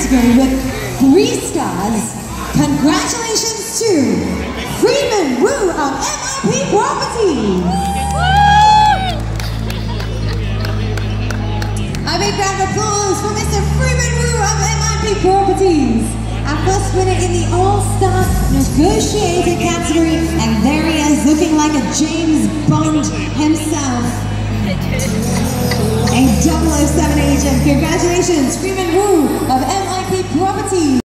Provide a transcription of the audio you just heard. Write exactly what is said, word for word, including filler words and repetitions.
category with three stars. Congratulations to Freeman Wu of M I P Properties. A big round of applause for Mister Freeman Wu of M I P Properties. Our first winner in the All-Star Negotiator category, and there he is, looking like a James Bond himself. A double oh seven agent. Congratulations, Freeman Wu of M I P Properties.